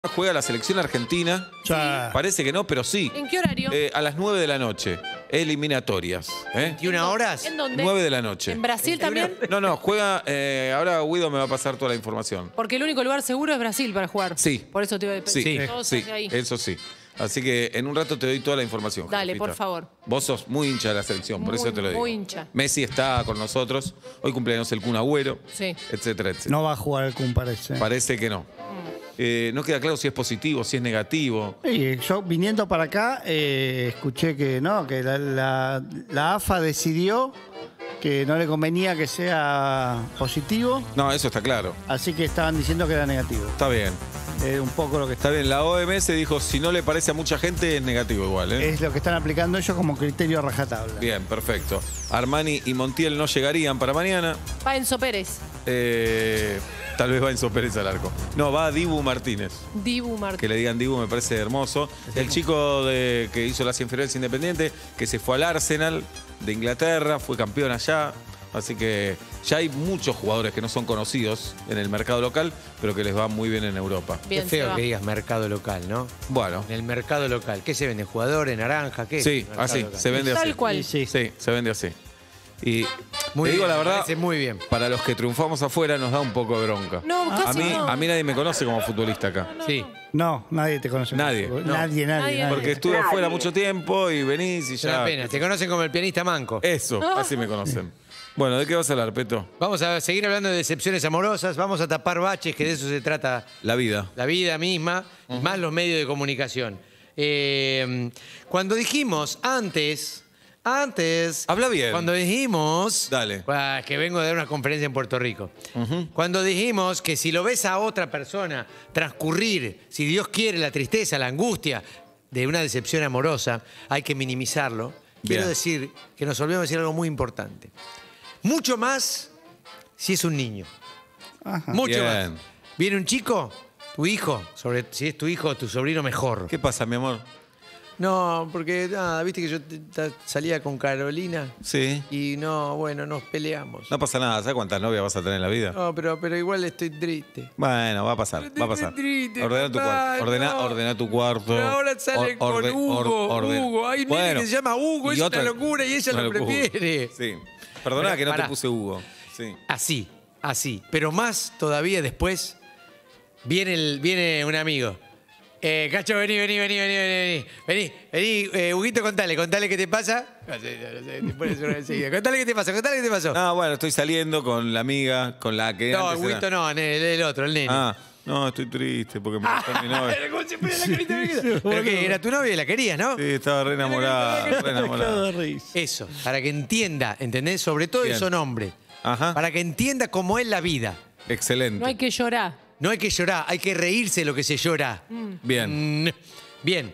Juega la selección argentina. Sí. Parece que no, pero sí. ¿En qué horario? A las 9 de la noche. Eliminatorias. ¿21 horas? ¿En dónde? 9 de la noche. ¿En Brasil también? No, juega. Ahora Guido me va a pasar toda la información. Porque el único lugar seguro es Brasil para jugar. Sí. Por eso te iba a Sí, pedir. Todos sí, hacia ahí. eso sí. Así que en un rato te doy toda la información. Dale, Josefita. por favor. Vos sos muy hincha de la selección, por Muy, eso te lo digo. muy hincha. Messi está con nosotros. Hoy cumpleaños el Kun Agüero. Sí. Etcétera, etcétera. No va a jugar el Kun, parece. Parece que no. No queda claro si es positivo, si es negativo. Sí, yo viniendo para acá escuché que no, que la AFA decidió que no le convenía que sea positivo, No, eso está claro. así que estaban diciendo que era negativo. Está bien. Un poco lo que Está bien. La OMS dijo, si no le parece a mucha gente, es negativo igual, ¿eh? es lo que están aplicando ellos como criterio a rajatabla. Bien, perfecto. Armani y Montiel no llegarían para mañana. Va Enzo Pérez. Tal vez va Enzo Pérez al arco. No, va Dibu Martínez. Dibu Martínez. Que le digan Dibu me parece hermoso. El chico que hizo las inferiores Independiente, que se fue al Arsenal de Inglaterra, fue campeón allá. Así que ya hay muchos jugadores que no son conocidos en el mercado local, pero que les va muy bien en Europa. Bien, Qué se feo va. que digas mercado local, ¿no? Bueno, En el mercado local. ¿Qué se vende? ¿Jugadores, naranja? ¿Qué? sí, Mercado así, local. se vende así. Tal cual. Sí. Sí, se vende así. Y Muy te digo bien, la me verdad, parece muy bien. para los que triunfamos afuera nos da un poco de bronca. No, A casi mí, no. a mí nadie me conoce como futbolista acá. Sí. No, nadie te conoce. Nadie. No. No. Nadie. Porque estuve afuera mucho tiempo y venís y Es una ya. pena. Te conocen como el pianista manco. Eso, así me conocen. Bueno, ¿de qué vas a hablar, Peto? Vamos a seguir hablando de decepciones amorosas. Vamos a tapar baches, que de eso se trata La vida. la vida misma y más los medios de comunicación. Cuando dijimos antes, Habla bien. cuando dijimos, Dale. Que vengo de dar una conferencia en Puerto Rico, cuando dijimos que si lo ves a otra persona transcurrir, si Dios quiere, la tristeza, la angustia de una decepción amorosa, hay que minimizarlo. Quiero Bien. decir que nos olvidamos de decir algo muy importante. Mucho más si es un niño. Mucho Bien. más. Viene un chico, tu hijo, si es tu hijo o tu sobrino, mejor. ¿Qué pasa, mi amor? No, porque nada, viste que yo salía con Carolina Sí. y no, bueno, nos peleamos. No pasa nada. ¿Sabes cuántas novias vas a tener en la vida? No, pero igual estoy triste. Bueno, va a pasar, va a pasar. Estoy triste, Ordena tu papá, cuarto. no. Ordena tu cuarto. Pero ahora sale con Hugo. Hugo, hay un nene que se llama Hugo, es una locura y ella una lo locura. prefiere. Sí. Perdoná Pero que no pará. te puse Hugo. Sí. Así. Pero más todavía después viene un amigo. Cacho, vení. Vení, Huguito, contale qué te pasa. Te pones una enseguida. Contale qué te pasó. Ah, bueno, estoy saliendo con la amiga, con la que No, antes Huguito era. no, el otro, el nene. Ah, no, estoy triste porque me gustó mi novia. ¿Cómo se pone la carita de Pero que era tu novia y la querías, ¿no? Sí, estaba re enamorada, re enamorada. Eso, para que entienda, ¿entendés? Sobre todo Bien. son hombres. Ajá. Para que entienda cómo es la vida. Excelente. No hay que llorar. No hay que llorar, hay que reírse de lo que se llora. Bien. Bien.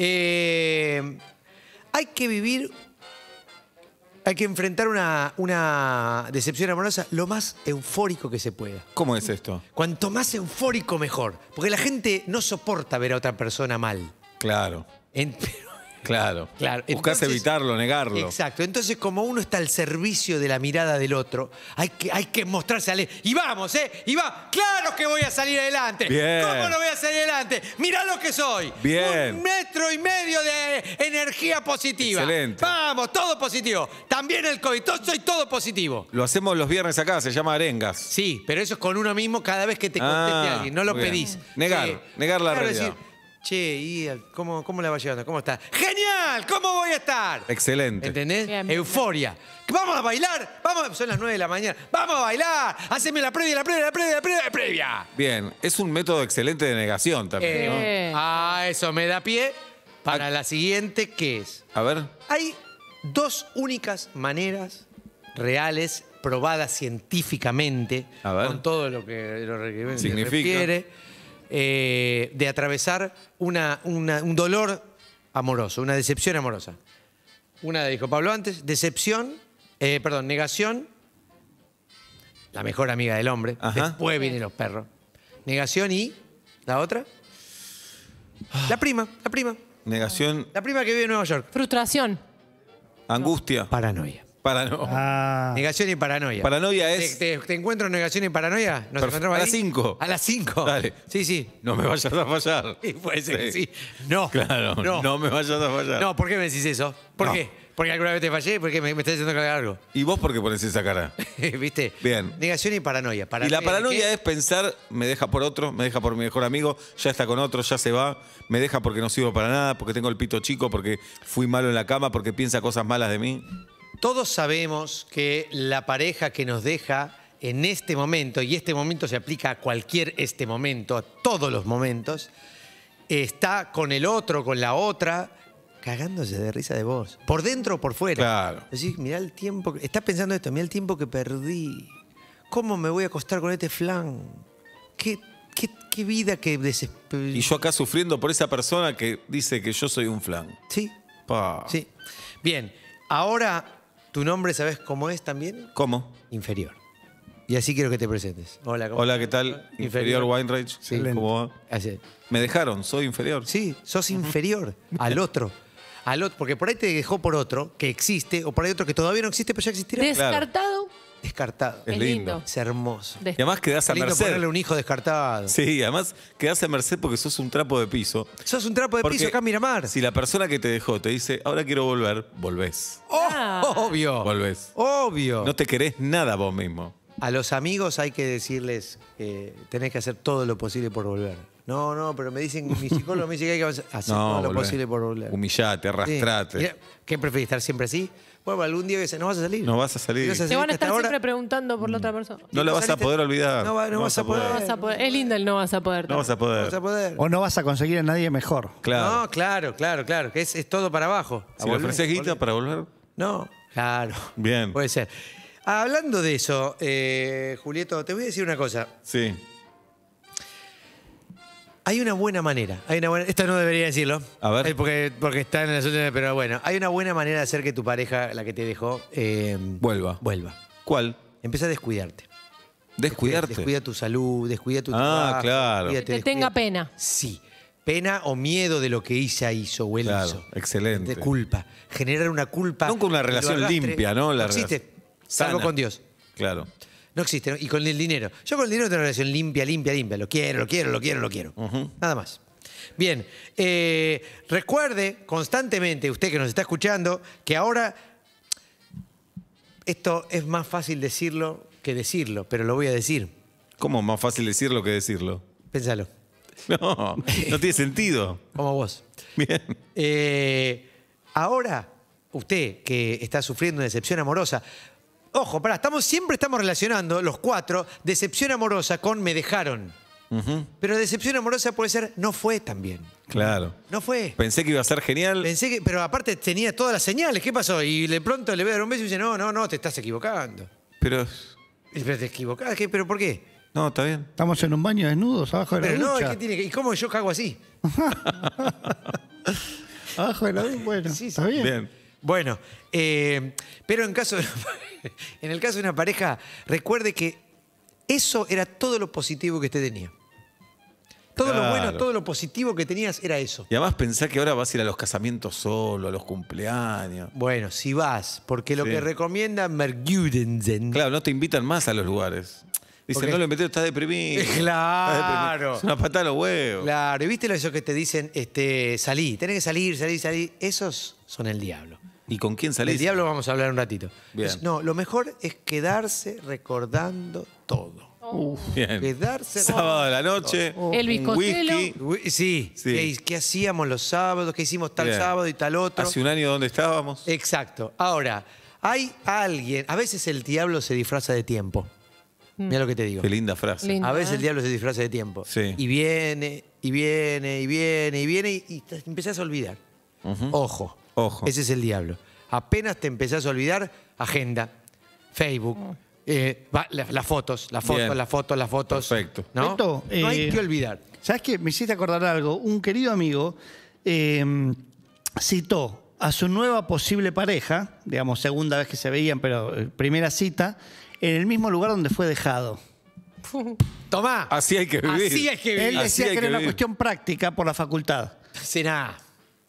Hay que vivir, hay que enfrentar una decepción amorosa lo más eufórico que se pueda. ¿Cómo es esto? Cuanto más eufórico, mejor. Porque la gente no soporta ver a otra persona mal. Claro, claro. Claro. Buscás Entonces- evitarlo, negarlo. Exacto. Entonces, como uno está al servicio de la mirada del otro, hay que mostrarse y vamos, ¿eh? Y va. ¡Claro que voy a salir adelante! Bien. ¿Cómo no voy a salir adelante? ¡Mirá lo que soy! Bien. 1,5 metros de energía positiva. Excelente. Vamos, todo positivo. También el COVID, soy todo positivo. Lo hacemos los viernes acá, se llama arengas. Sí, pero eso es con uno mismo cada vez que te conteste alguien. No lo muy bien. pedís. Negar la claro, realidad. decir, che, ¿y cómo la va llevando? ¿Cómo está? ¡Genial! ¿Cómo voy a estar? Excelente. ¿Entendés? Bien, bien, Euforia. ¿Vamos a bailar? Son las 9 de la mañana. ¡Vamos a bailar! ¡Haceme la previa! Bien, es un método excelente de negación también, ¿no? Eso me da pie para la siguiente, que es... A ver. Hay dos únicas maneras reales, probadas científicamente, A ver. con todo lo que se Significa. refiere, de atravesar un dolor amoroso, una decepción amorosa. Una dijo Pablo antes, negación, la mejor amiga del hombre. Ajá. Después vienen los perros. Negación y la otra. La prima. Negación, La prima que vive en Nueva York. Frustración. angustia. Paranoia. Paranoia. Ah, Negación y paranoia. Paranoia es. ¿Te encuentro en negación y paranoia? ¿Nos Perfecto. encontramos A ahí? las 5. A las 5. Dale. Sí, sí. No me vayas a fallar. Y puede ser que sí. No. Claro, no me vayas a fallar. No, ¿por qué me decís eso? ¿Por No. qué? ¿Porque alguna vez te fallé? ¿Por qué me estás diciendo que haga algo? ¿Y vos por qué pones esa cara? ¿Viste? Bien. Negación y paranoia. Y la paranoia ¿qué? es pensar, me deja por otro, me deja por mi mejor amigo, ya está con otro, ya se va, me deja porque no sirvo para nada, porque tengo el pito chico, porque fui malo en la cama, porque piensa cosas malas de mí. Todos sabemos que la pareja que nos deja en este momento, y este momento se aplica a cualquier este momento, a todos los momentos, está con el otro, con la otra, cagándose de risa de vos. Por dentro o por fuera. Claro. Decís, mirá el tiempo, estás pensando esto, mirá el tiempo que perdí. ¿Cómo me voy a acostar con este flan? ¿Qué vida que desesperada. Y yo acá sufriendo por esa persona que dice que yo soy un flan. Sí, Pa. sí. Bien, ahora tu nombre, ¿sabes cómo es también? ¿Cómo? Inferior. Y así quiero que te presentes. Hola, ¿cómo Hola, ¿qué estás? tal? Inferior Weinreich. Sí, Excelente. ¿cómo va? Así. Me dejaron, soy inferior. Sí, sos inferior al otro. Al otro. Porque por ahí te dejó por otro que existe, o por ahí otro que todavía no existe, pero ya existirá. Descartado. Descartado. Es Es lindo. lindo. Es hermoso. Y además quedás a Qué lindo merced. ponerle un hijo descartado. Sí, además quedás a merced porque sos un trapo de piso. Sos un trapo de Porque piso acá en Miramar. Si la persona que te dejó te dice, ahora quiero volver, volvés. Oh, Ah. obvio. Volvés. Obvio. No te querés nada vos mismo. A los amigos hay que decirles que tenés que hacer todo lo posible por volver. No, pero me dicen, mi psicólogo me dice que hay que hacer todo lo volvé. posible por volver. Humillate, Sí. arrastrate. Mirá, ¿qué preferís? ¿Estar siempre así? Bueno, algún día no vas a salir. No vas a salir. Si vas a Te salir van a hasta estar ahora, siempre preguntando por la otra persona. No la vas a saliste- poder olvidar. No vas a poder. No vas a poder. Es lindo el no vas a poder. No vas a no poder. vas a poder. o no vas a conseguir a nadie mejor. Claro. No, claro. Que es todo para abajo. A Si le volver, ofreces guita volver. para volver, No, claro. bien. Puede ser. Hablando de eso, Julieto, te voy a decir una cosa. Sí. Hay una buena manera. Esto no debería decirlo. A ver. Porque está en las últimas, pero bueno. Hay una buena manera de hacer que tu pareja, la que te dejó, Vuelva. vuelva. ¿Cuál? Empieza a descuidarte. Descuidarte. Descuida tu salud, descuida tu Ah, trabajo. claro. descuídate, Que te tenga descuida. pena. Sí. Pena o miedo de lo que ella hizo o él Claro, hizo. excelente. De culpa. Generar una culpa. Nunca una que lo relación arrastre. limpia, ¿no? La No existe. relación Salvo sana. con Dios. Claro. No existe. ¿No? Y con el dinero. Yo con el dinero tengo una relación limpia. Lo quiero. Nada más. Bien. Recuerde constantemente, usted que nos está escuchando, que ahora esto es más fácil decirlo que decirlo, pero lo voy a decir. ¿Cómo más fácil decirlo que decirlo? Pénsalo. No, no tiene sentido. Como vos. Bien. Ahora, usted que está sufriendo una decepción amorosa, ojo, siempre estamos relacionando los cuatro decepción amorosa con me dejaron. Pero decepción amorosa puede ser no fue también. Claro. No fue. Pensé que iba a ser genial. Pensé que, pero aparte tenía todas las señales. ¿Qué pasó? Y de pronto le voy a dar un beso y dice, no, te estás equivocando. Pero. Pero te equivocás, ¿pero por qué? No, está bien. Estamos en un baño desnudos abajo de la Pero no, ducha. ¿y cómo yo cago así? Abajo de la ducha, bueno, Sí, sí. está bien. Bien. Bueno, pero en el caso de una pareja, recuerde que eso era todo lo positivo que usted tenía. Todo lo Claro. bueno, todo lo positivo que tenías era eso. Y además pensá que ahora vas a ir a los casamientos solo, a los cumpleaños. Bueno, si vas, porque lo Sí. que recomienda Mergudensen. Claro, no te invitan más a los lugares. Dicen, Porque- no lo invité, estás deprimido. Claro. Estás deprimido. Es una patada a los huevos. Claro, ¿y viste eso que te dicen, salí, tenés que salir? Esos son el diablo. ¿Y con quién salís? Del diablo vamos a hablar un ratito. Bien. No, lo mejor es quedarse recordando todo. Bien. Quedarse Sábado a la noche, Elvis un Costello. whisky. Sí. Sí. ¿Qué hacíamos los sábados? ¿Qué hicimos tal Bien. sábado y tal otro? Hace un año donde estábamos. Exacto. Ahora, hay alguien, a veces el diablo se disfraza de tiempo. Mira lo que te digo. Qué linda frase. Lindo, A veces el ¿eh? diablo se disfraza de tiempo. Sí. Y viene y te empezás a olvidar. Ojo. Ojo. Ese es el diablo. Apenas te empezás a olvidar, agenda, Facebook, las fotos. Bien. Las fotos. Perfecto. ¿No? Beto, No hay que olvidar. ¿Sabes qué? Me hiciste acordar algo. Un querido amigo citó a su nueva posible pareja, digamos, segunda vez que se veían, pero primera cita, en el mismo lugar donde fue dejado. Tomá. Así hay que vivir. Así hay que vivir. Él Así decía hay que que era una vivir. cuestión práctica por la facultad. Cená.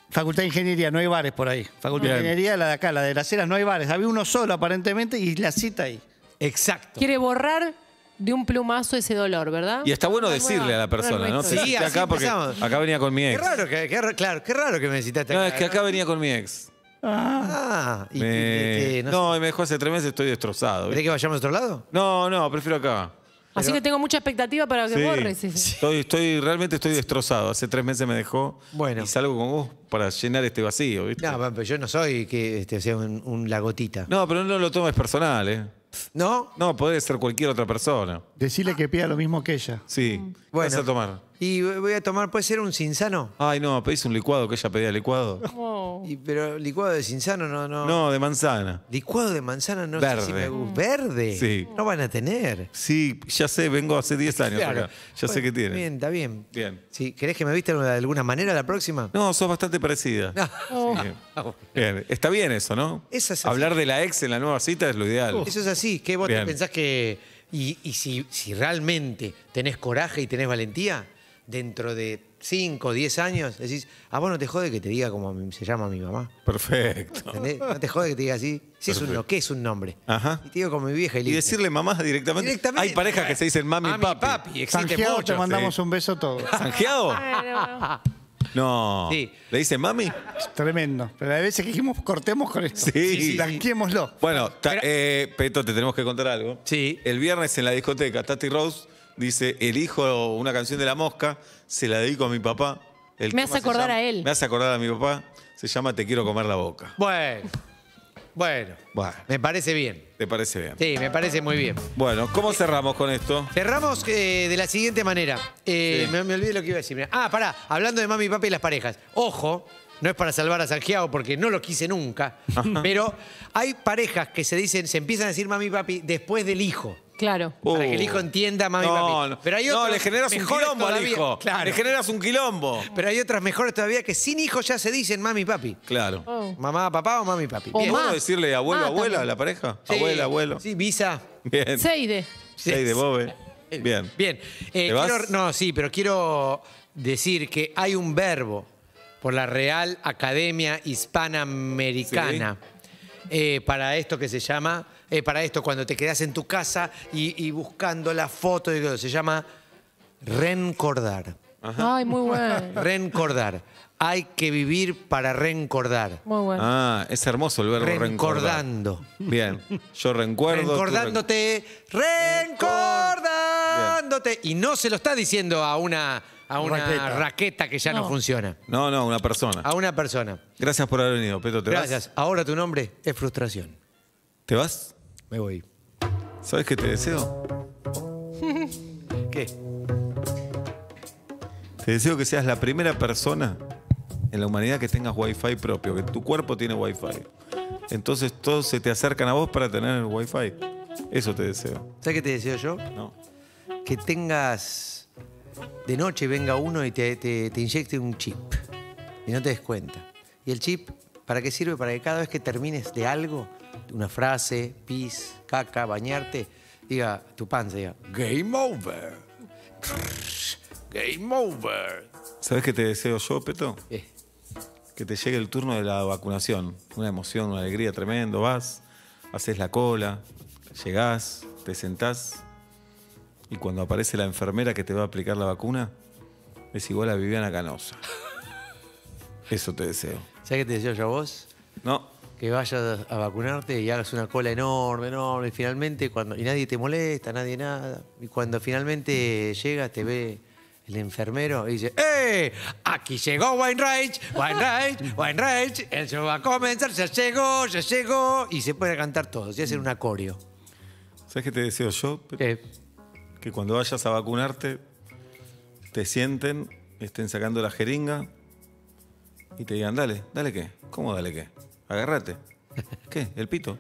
Facultad de Ingeniería, no hay bares por ahí. Facultad Bien. de Ingeniería, la de acá, la de Las Heras, no hay bares. Había uno solo aparentemente y la cita ahí. Exacto. Quiere borrar de un plumazo ese dolor, ¿verdad? Y está bueno Una decirle nueva- a la persona, ¿no? nueva Te historia. Sí, cité así acá porque empezamos. acá venía con mi Qué ex. raro, claro, qué raro que me necesitaste No, acá, es que acá venía con mi ex. Ah, y no No, sé. y me dejó hace 3 meses, estoy destrozado. ¿Querés que vayamos a otro lado? No, prefiero acá. Así que tengo mucha expectativa para que Sí. borres ese. Realmente estoy destrozado. Hace 3 meses me dejó. Bueno. Y salgo con vos para llenar este vacío, ¿viste? No, pero yo no soy que sea un lagotita. No, pero no lo tomes personal, ¿eh? ¿No? No, podría ser cualquier otra persona. Decirle que pida lo mismo que ella. Sí. ¿Qué Bueno. vas a tomar? Y voy a tomar, ¿puede ser un cinzano? Ay, no, pedís un licuado, que ella pedía licuado. Oh. Pero licuado de cinzano no. No, de manzana. Licuado de manzana no Verde. sé si me gusta. ¿Verde? Sí. No van a tener. Sí, ya sé, vengo hace 10 años acá. Ya sé que tiene. Bien, está bien. Bien. Sí, ¿querés que me vista de alguna manera la próxima? No, sos bastante parecida. Oh. Sí. Bien. Está bien eso, ¿no? Eso es así. Hablar de la ex en la nueva cita es lo ideal. Eso es así. ¿Qué vos te Bien. pensás que... Y si realmente tenés coraje y tenés valentía, dentro de 5 o 10 años, decís, a vos no te jode que te diga como se llama mi mamá. Perfecto. ¿Entendés? No te jode que te diga así. Si es un Perfecto. no, ¿qué es un nombre? Ajá. Y te digo como mi vieja y Y listo. decirle mamá directamente. Directamente. Hay parejas que se dicen mami y papi. existe Sanjeado, mucho. te mandamos sí. un beso todos. ¿Sanjeado? Bueno, No. Sí. ¿Le dicen mami? Tremendo. Pero hay veces que dijimos, cortemos con esto. Sí. Blanquémoslo. Bueno, Peto, te tenemos que contar algo. Sí. El viernes en la discoteca, Tati Rose dice, elijo una canción de La Mosca, se la dedico a mi papá. Me hace tema se acordar llama- a él. Me hace acordar a mi papá. Se llama Te quiero comer la boca. Bueno. Bueno, Me parece bien. ¿te parece bien? Sí, me parece muy bien. Bueno, ¿cómo cerramos con esto? Cerramos de la siguiente manera. Me olvidé lo que iba a decir. Mirá. Ah, pará. Hablando de mami y papi y las parejas. Ojo, no es para salvar a Sanjeado porque no lo quise nunca. Pero hay parejas que se empiezan a decir mami y papi después del hijo. claro. Para que el hijo entienda mami y papi. Pero hay no, otros le generas un mejores quilombo al todavía. hijo. Claro. Le generas un quilombo. Pero hay otras mejores todavía que sin hijos ya se dicen mami y papi. Claro. Oh. Mamá, papá o mami y papi. O Bien. más. ¿Puedo decirle abuelo, Ah, abuela a también. la pareja? Sí, Abuela, abuelo. Sí, visa. Bien. Seide. Seis de bobe. Bien. Bien. ¿Te vas? Pero quiero decir que hay un verbo por la Real Academia Hispanoamericana para esto que se llama, para esto cuando te quedas en tu casa y buscando la foto, y todo, se llama reencordar. Ay, muy bueno. Reencordar. Hay que vivir para reencordar. Muy bueno. Ah, es hermoso el verbo reencordar. Rencordando. Bien. Yo reencuerdo. tú Recordándote, recordándote. Y no se lo está diciendo a una Raqueta. raqueta que ya no No. funciona. No, una persona. A una persona. Gracias por haber venido, Peto. ¿Te Gracias. vas? Ahora tu nombre es frustración. ¿Te vas? Me voy. ¿Sabes qué te deseo? ¿Qué? Te deseo que seas la primera persona en la humanidad que tengas wifi propio, que tu cuerpo tiene wifi. Entonces todos se te acercan a vos para tener el wifi. Eso te deseo. ¿Sabes qué te deseo yo? ¿No? Que tengas de noche venga uno y te inyecte un chip y no te des cuenta. ¿Y el chip para qué sirve? Para que cada vez que termines de algo, una frase, pis, caca, bañarte, diga tu panza, diga Game over. Game over. ¿Sabes qué te deseo yo, Peto? ¿Qué? Que te llegue el turno de la vacunación. Una emoción, una alegría tremendo. Vas, haces la cola, llegás, te sentás y cuando aparece la enfermera que te va a aplicar la vacuna, es igual a Viviana Canosa. Eso te deseo. ¿Sabes qué te deseo yo a vos? No, Que vayas a vacunarte y hagas una cola enorme, enorme, y finalmente y nadie te molesta, nadie nada. Y cuando finalmente llegas, te ve el enfermero y dice, ¡eh! Aquí llegó Weinreich, el show va a comenzar, ya llegó, y se puede cantar todos y hacer un acorio. ¿sabes qué te deseo yo, Peto? Que cuando vayas a vacunarte, te sienten, estén sacando la jeringa y te digan, dale, dale qué. ¿Cómo dale qué? Agárrate. ¿Qué? ¿El pito?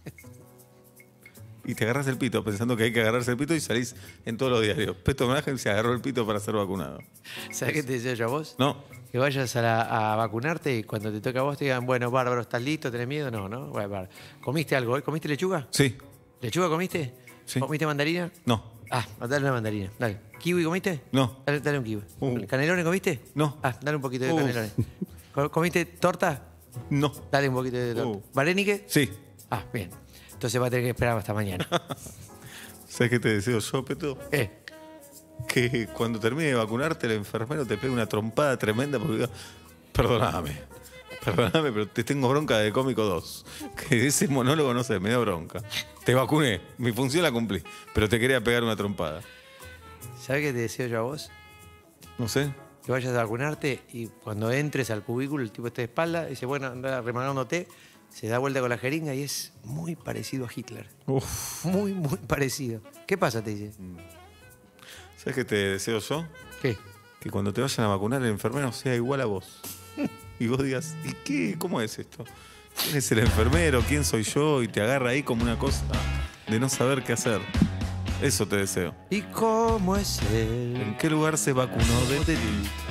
Y te agarras el pito pensando que hay que agarrarse el pito y salís en todos los diarios. Peto Homenaje se agarró el pito para ser vacunado. ¿Sabes qué te deseo yo a vos? No, Que vayas a vacunarte y cuando te toca a vos te digan, bueno, bárbaro, ¿estás listo? ¿Tenés miedo? No, ¿no? Bueno, bárbaro. ¿Comiste algo hoy? ¿Comiste lechuga? sí, ¿Lechuga comiste? Sí. ¿Comiste mandarina? no, Ah, dale una mandarina. Dale. ¿Kiwi comiste? No. Dale un kiwi. Uh. ¿Canelones comiste? No. Ah, dale un poquito de Uh. canelones. ¿Comiste torta? No. Dale un poquito de torta. ¿Varenique? Sí. Ah, bien. Entonces va a tener que esperar hasta mañana. ¿Sabes qué te deseo yo, Peto? ¿Eh? Que cuando termine de vacunarte el enfermero te pegue una trompada tremenda porque diga, perdóname, pero te tengo bronca de Cómico 2. Que ese monólogo, no sé, me dio bronca. Te vacuné, mi función la cumplí, pero te quería pegar una trompada. ¿Sabes qué te deseo yo a vos? No sé. Que vayas a vacunarte y cuando entres al cubículo el tipo está de espalda, dice, bueno, anda remangándote, se da vuelta con la jeringa y es muy parecido a Hitler. Uf. Muy, muy parecido. ¿Qué pasa, te dice? ¿Sabes qué te deseo yo? ¿Qué? Que cuando te vayan a vacunar el enfermero sea igual a vos. Y vos digas, ¿y qué? ¿Cómo es esto? ¿Quién es el enfermero? ¿Quién soy yo? Y te agarra ahí como una cosa de no saber qué hacer. Eso te deseo. ¿Y cómo es él? ¿En qué lugar se vacunó de ti?